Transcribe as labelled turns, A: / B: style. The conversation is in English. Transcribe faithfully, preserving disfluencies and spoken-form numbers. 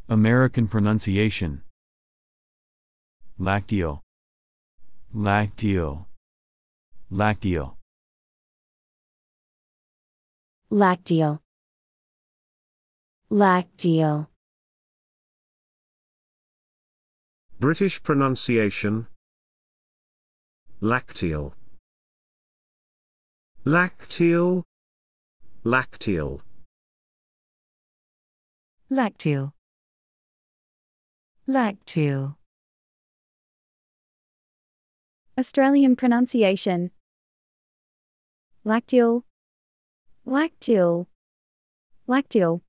A: American pronunciation. LACTEAL. LACTEAL. LACTEAL.
B: LACTEAL. LACTEAL.
C: British pronunciation. LACTEAL. LACTEAL. LACTEAL.
D: LACTEAL. LACTEAL.
E: Australian pronunciation. LACTEAL. LACTEAL. LACTEAL.